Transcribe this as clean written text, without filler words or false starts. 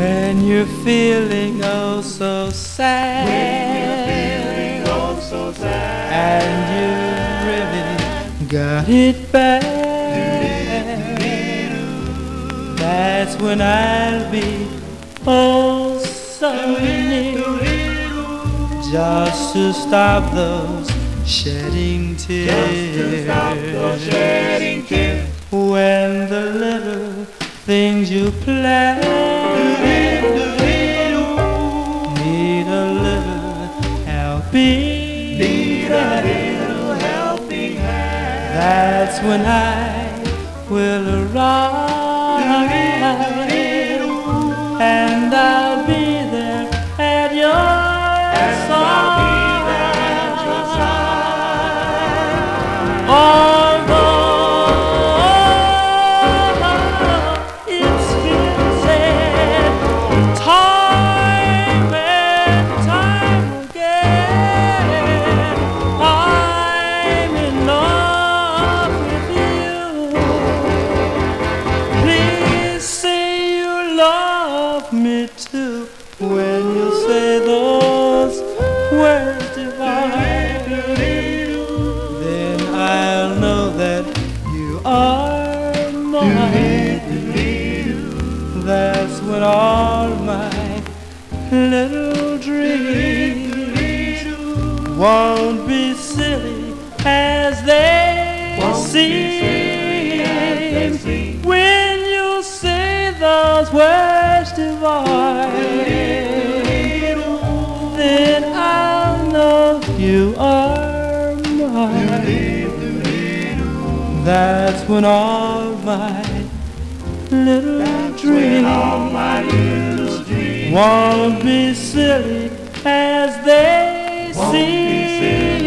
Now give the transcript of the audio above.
When you're feeling oh so sad, and you really got it bad, that's when I'll be oh so near, just to stop those shedding tears. When the little things you plan need a little helping hand, that's when I will arrive, and I'll be there at your side. Time and time again, I'm in love with you. Please say you love me too. When you say those words divine, then I'll know that you are mine. That's when all my little dreams won't be silly as they seem. When you say those words divine, then I'll know you are mine. That's when all my little dreams won't be silly as they seem.